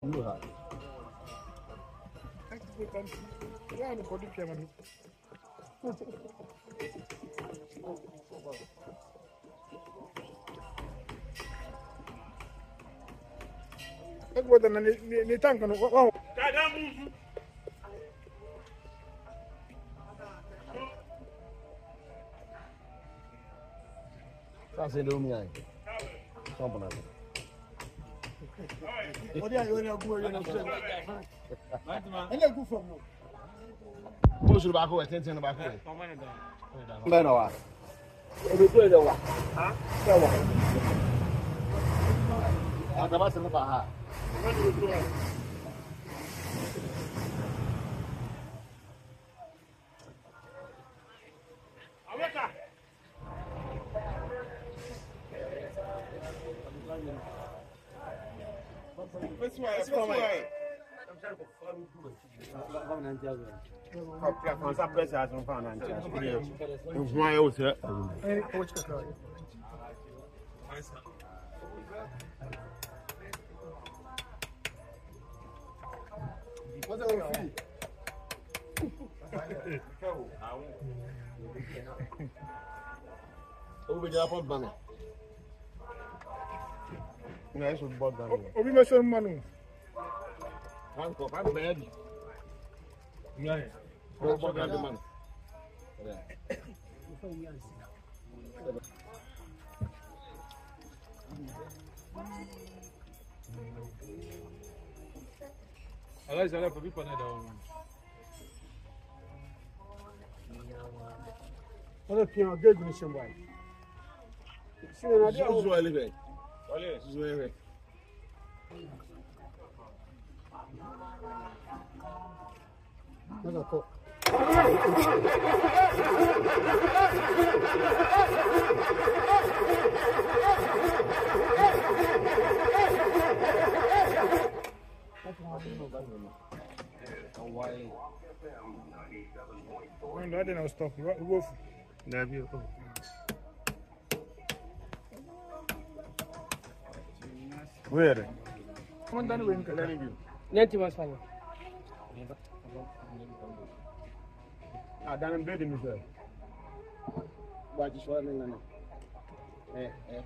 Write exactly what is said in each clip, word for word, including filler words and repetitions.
Overhaul. Yeah, I'm going to come. What the tank? Wow. That's in the room. Something like that. What are you going to do? I'm going from now. Most of the back away, ten ten back away. Ben wa. Ebi tu edo wa. Ha? Edo wa. Akaba se no ba ha. Aweka. That's why. That's why. Kopya fansa pressure as on fan and charge. Why you say? Eh, coach ka. What's the fee? Over the upper banner. Nice with bug down. Obi me so manu. Hanko, I'm bad. Yeah. Go bug down the man. Yeah. Allez, allez, pour lui prendre dans. On a pris un gage de chez moi. C'est un Je adieu. joue à l'éveil. Allez, Je joue à l'éveil. D'accord. When I didn't stop, go. Never. Where? Come on, down the Nanti mas fanya. Ah, down in bed in the Bate só nem lá. É, é.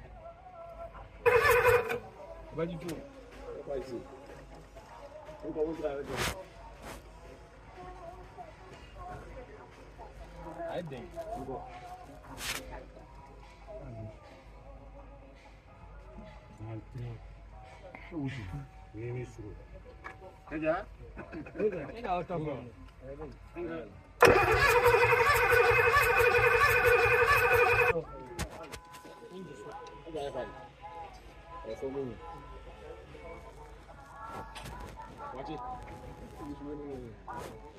Vai de tudo. Vai sim. Vamos para outra vez. Aí dentro. Vamos. Já? Ainda ela tá bom. Vai, vai. É só um. Pode.